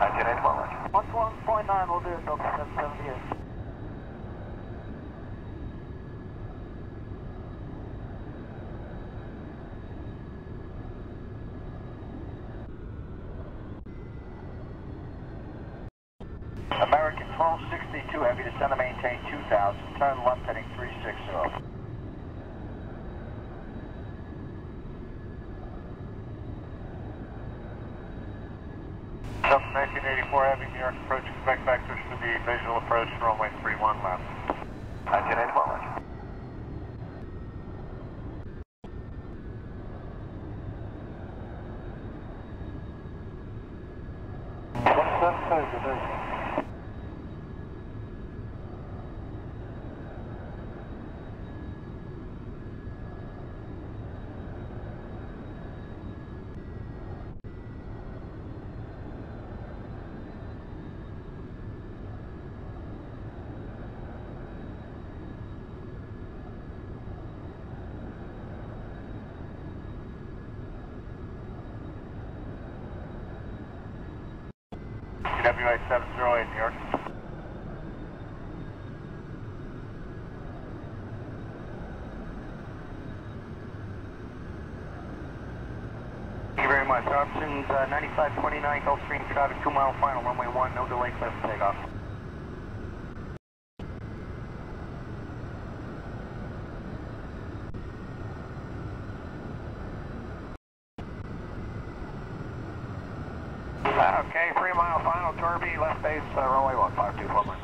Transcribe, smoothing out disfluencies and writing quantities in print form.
11.9, we'll do it, Delta 778. American 1262, heavy descend to maintain 2000, turn left heading 360. 1984 Heavy, New York approach, expect vectors for the visual approach, runway 31 left. 1981. TWA 708, New York. Thank you very much. Options 9529 Gulfstream traffic, 2 mile final, runway 1, no delay, clear for takeoff. Okay, 3 mile final, Torby, left base, runway 1, 524.